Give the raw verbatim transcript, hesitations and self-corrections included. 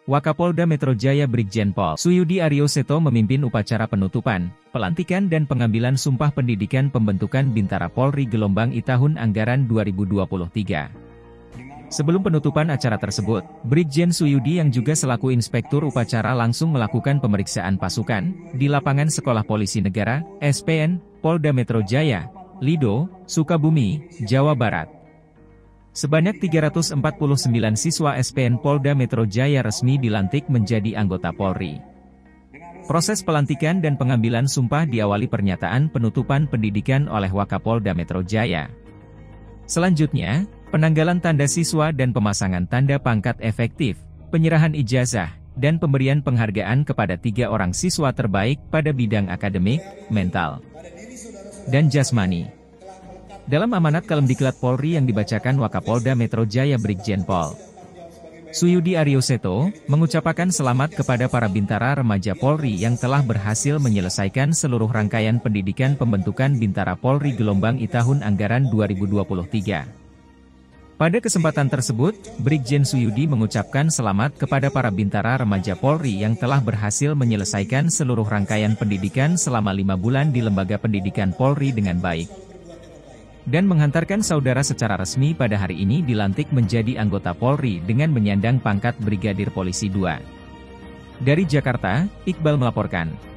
Wakapolda Metro Jaya Brigjen Pol Suyudi Aryoseto memimpin upacara penutupan, pelantikan dan pengambilan sumpah pendidikan pembentukan Bintara Polri gelombang I tahun anggaran dua ribu dua puluh tiga. Sebelum penutupan acara tersebut, Brigjen Suyudi yang juga selaku inspektur upacara langsung melakukan pemeriksaan pasukan di lapangan Sekolah Polisi Negara, S P N, Polda Metro Jaya, Lido, Sukabumi, Jawa Barat. Sebanyak tiga ratus empat puluh sembilan siswa S P N Polda Metro Jaya resmi dilantik menjadi anggota Polri. Proses pelantikan dan pengambilan sumpah diawali pernyataan penutupan pendidikan oleh Wakapolda Metro Jaya. Selanjutnya, penanggalan tanda siswa dan pemasangan tanda pangkat efektif, penyerahan ijazah, dan pemberian penghargaan kepada tiga orang siswa terbaik pada bidang akademik, mental, dan jasmani. Dalam amanat Kalemdiklat Polri yang dibacakan Wakapolda Metro Jaya Brigjen Pol Suyudi Aryoseto, mengucapkan selamat kepada para Bintara Remaja Polri yang telah berhasil menyelesaikan seluruh rangkaian pendidikan pembentukan Bintara Polri gelombang I tahun anggaran dua ribu dua puluh tiga. Pada kesempatan tersebut, Brigjen Suyudi mengucapkan selamat kepada para Bintara Remaja Polri yang telah berhasil menyelesaikan seluruh rangkaian pendidikan selama lima bulan di Lembaga Pendidikan Polri dengan baik. Dan menghantarkan saudara secara resmi pada hari ini dilantik menjadi anggota Polri dengan menyandang pangkat Brigadir Polisi dua. Dari Jakarta, Iqbal melaporkan.